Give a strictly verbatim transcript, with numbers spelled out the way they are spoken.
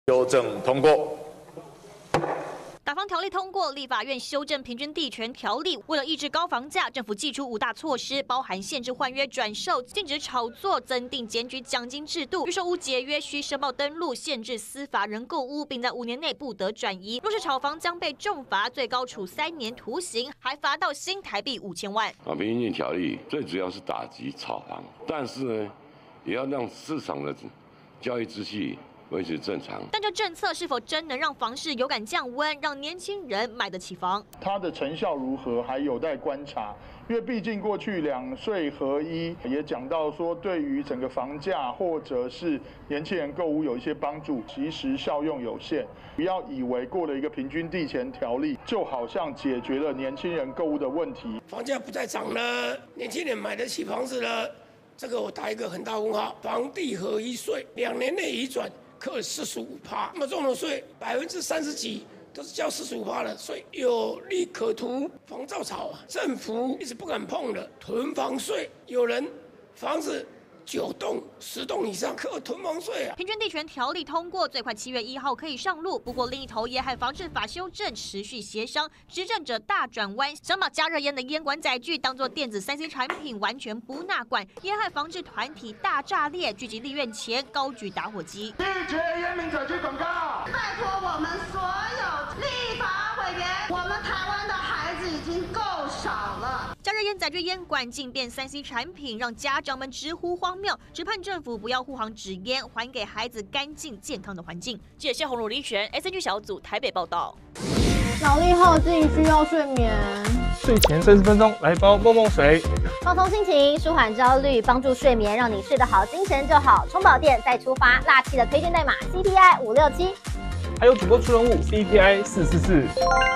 修正通过。 打房条例通过，立法院修正平均地权条例。为了抑制高房价，政府祭出五大措施，包含限制换约转售、禁止炒作、增订检举奖金制度、预售屋解约需申报登录、限制司法人购屋，并在五年内不得转移。若是炒房，将被重罚，最高处三年徒刑，还罚到新台币五千万。 啊，平均条例最主要是打击炒房，但是呢，也要让市场的交易秩序维持正常， 但这政策是否真能让房市有感降温，让年轻人买得起房？ 它的成效如何，还有待观察。因为毕竟过去两税合一也讲到说，对于整个房价或者是年轻人购屋有一些帮助，其实效用有限。不要以为过了一个平均地权条例，就好像解决了年轻人购屋的问题。 房价不再涨了，年轻人买得起房子了，这个我打一个很大问号。房地合一税两年内移转。课四十五趴，那么重的税百分之三十几都是交四十五趴的税，有利可图。房造炒啊，政府一直不敢碰的囤房税，有人房子九栋、十栋以上课囤房税啊。 平均地权条例通过，最快七月一号可以上路。不过另一头，烟害防治法修正持续协商，执政者大转弯，想把加热烟的烟管载具当作电子三 C 产品，完全不纳管。烟害防治团体大炸裂，聚集立院前高举打火机， 拒绝烟民载具广告。 拜托我们所有立法委员，我们台湾的孩子已经够少了。 加热烟载具烟管竟变三 C 产品，让家长们直呼荒谬，只盼政府不要护航纸烟，还给孩子干净健康的环境。记者谢宏儒、李璇 S N G 小组台北报道。 脑力耗尽，需要睡眠。 睡前三十分钟来包梦梦水， 放松心情，舒缓焦虑，帮助睡眠，让你睡得好，精神就好。充饱电再出发，辣气的推荐代码 C P I 五六七。 还有主播出人物 C P I 四四四。